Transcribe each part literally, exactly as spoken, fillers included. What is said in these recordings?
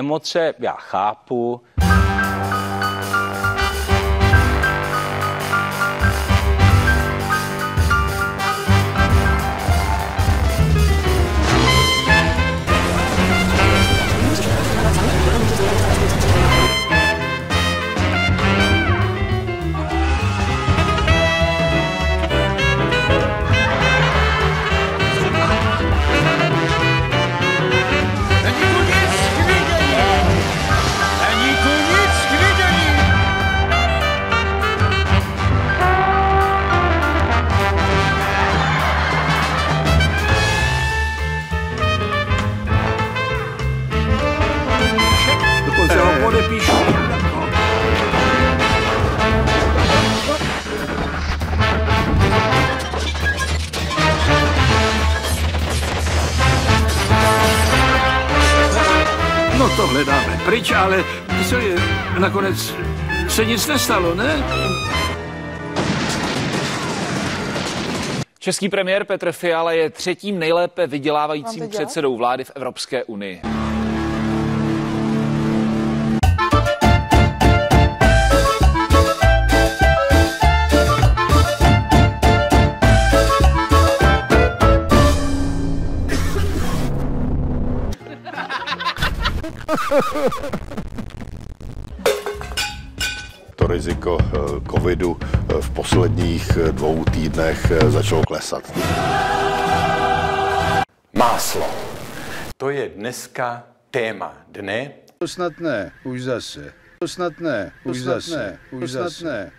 emoce já chápu. No tohle dáme pryč, ale co je, nakonec se nic nestalo, ne? Český premiér Petr Fiala je třetím nejlépe vydělávajícím předsedou vlády v Evropské unii. To riziko covidu v posledních dvou týdnech začalo klesat. Máslo. To je dneska téma dne. To snad ne, už zase. To snad ne, už zase. Už zase.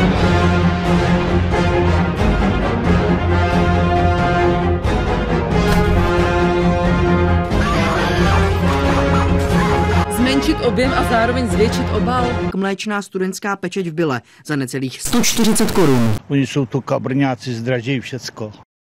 Zmenšit objem a zároveň zvětšit obal. Mléčná studentská pečeť v Byle za necelých sto čtyřicet korun. Oni jsou to kabrňáci, zdražejí všecko.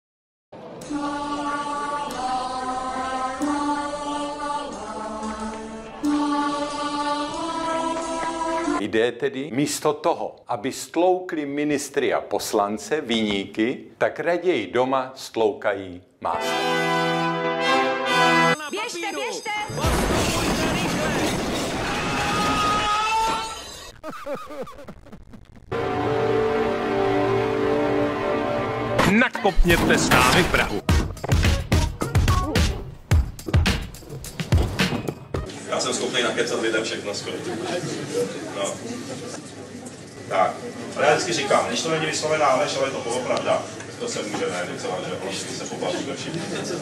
Jde tedy místo toho, aby stloukli ministry a poslance, viníky, tak raději doma stloukají máslo. Běžte, běžte! Nakopněte s námi Prahu. Já jsem schopný nakecat lidem všechno skoro. No. Tak. Ale já vždycky říkám, když to není vyslovená lež, ale je to polopravda, to se může ne docela, že vlastně se pobavíme všichni.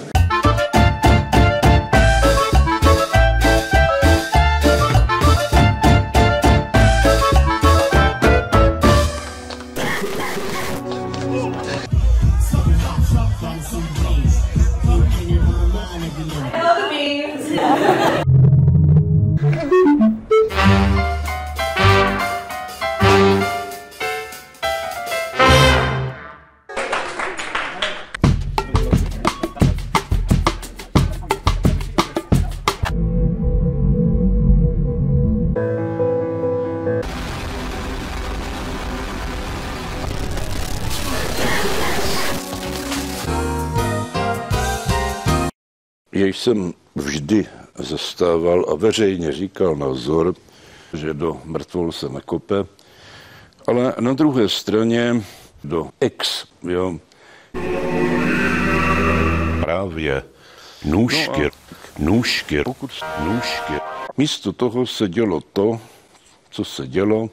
Jež jsem vždy zastával a veřejně říkal názor, že do mrtvol se nekope, ale na druhé straně do ex, jo. Právě nůžky, no nůžky, pokud nůžky. Místo toho se dělo to, co se dělo.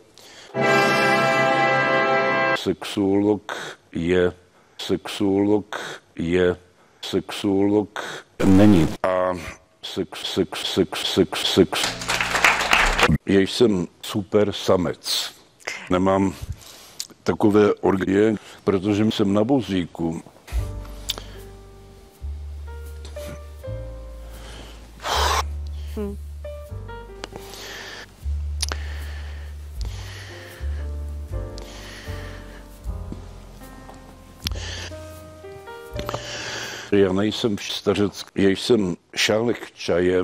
Sexuolog je, sexuolog je, sexuolog není. A sex, sex, sex, sex, sex. Jež jsem super samec. Nemám takové orgie, protože jsem na vozíku. Hmm. Já nejsem stařec, já jsem šálek čaje.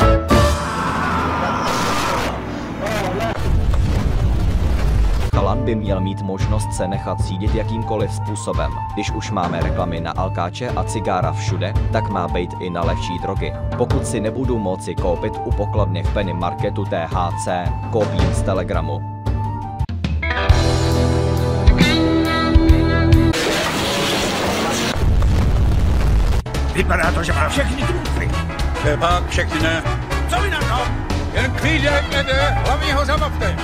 Kalan by by měl mít možnost se nechat řídit jakýmkoliv způsobem. Když už máme reklamy na alkáče a cigára všude, tak má být i na lehčí drogy. Pokud si nebudu moci koupit u pokladny v Penny Marketu T H C, koupím z Telegramu. Vypadá to, že má všechny trumfy. Pak všechny ne. Co vy na to? Jen klídek jede, hlavně ho zabavte.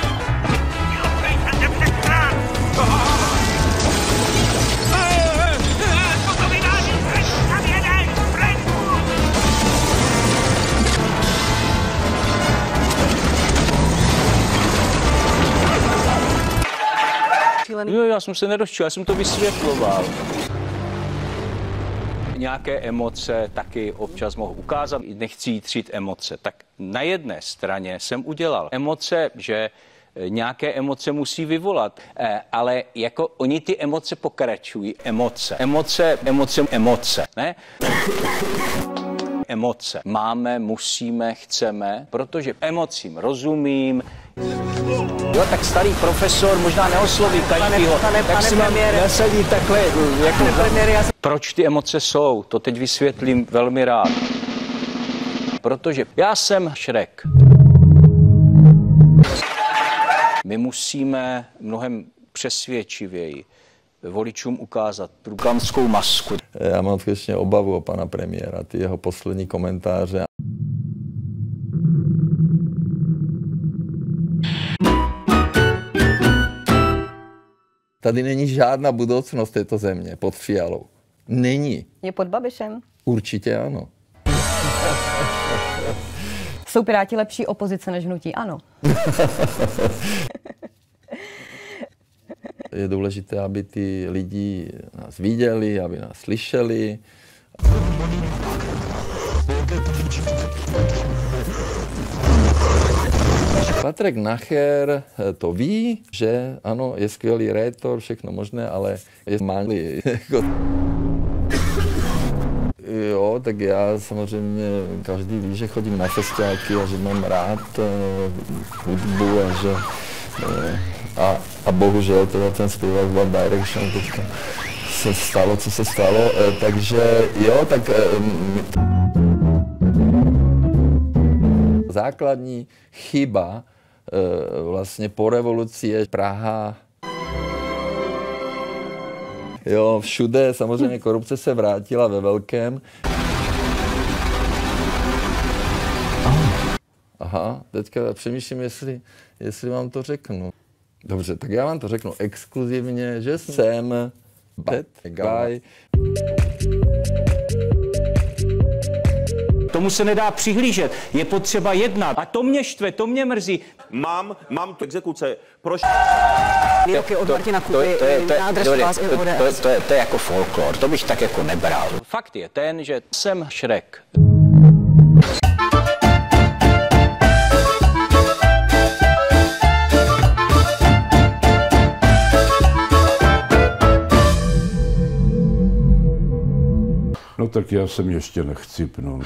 Jo, já jsem se nedočil, já jsem to vysvětloval. Nějaké emoce taky občas mohu ukázat, nechci jít třít emoce. Tak na jedné straně jsem udělal emoce, že nějaké emoce musí vyvolat, ale jako oni ty emoce pokračují. Emoce, emoce, emoce, emoce, ne? Emoce. Máme, musíme, chceme, protože emocím rozumím. Jo, tak starý profesor možná neosloví každýho, tak si mám nesedí takhle, jako proč ty emoce jsou, to teď vysvětlím velmi rád. Protože já jsem Šrek. My musíme mnohem přesvědčivěji voličům ukázat tu ganskou masku. Já mám skutečně obavu o pana premiéra, ty jeho poslední komentáře. Tady není žádná budoucnost této země pod Fialou. Není. Je pod Babišem? Určitě ano. Jsou Piráti lepší opozice než hnutí ANO? Je důležité, aby ty lidi nás viděli, aby nás slyšeli. Patrik Nacher to ví, že ano, je skvělý rétor, všechno možné, ale je malý. Jo, tak já samozřejmě, každý ví, že chodím na festiáky a že mám rád hudbu a že a, a bohužel teda ten zpěvák v One Direction teďka se stalo, co se stalo, takže jo, tak základní chyba vlastně po revoluci je Praha. Jo, všude samozřejmě korupce se vrátila ve velkém. Aha, teďka přemýšlím, jestli, jestli vám to řeknu. Dobře, tak já vám to řeknu exkluzivně, že jsem bad guy. Tomu se nedá přihlížet, je potřeba jednat. A to mě štve, to mě mrzí. Mám, mám tu exekuce. Proč? Výroky od Martina Kupy na adresu vás i O D S. To je to je jako folklor, to bych tak jako nebral. Fakt je ten, že jsem Šrek. No tak já jsem ještě nechcipnul.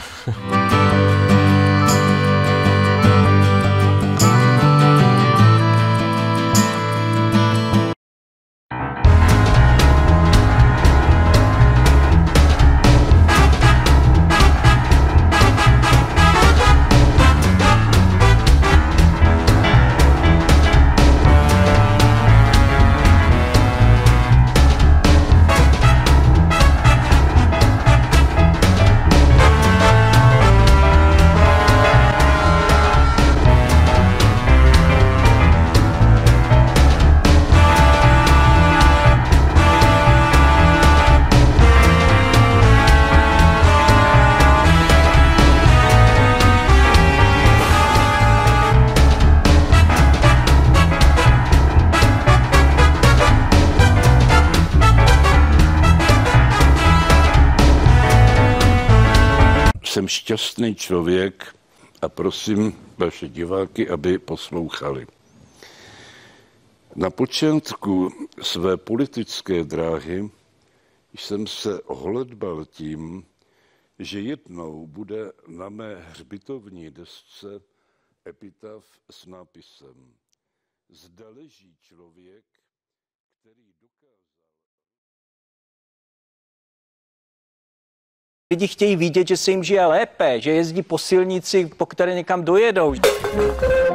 Jsem šťastný člověk a prosím vaše diváky, aby poslouchali. Na počátku své politické dráhy jsem se holedbal tím, že jednou bude na mé hřbitovní desce epitaf s nápisem: Zde leží člověk, Lidi chtějí vidět, že se jim žije lépe, že jezdí po silnici, po které někam dojedou.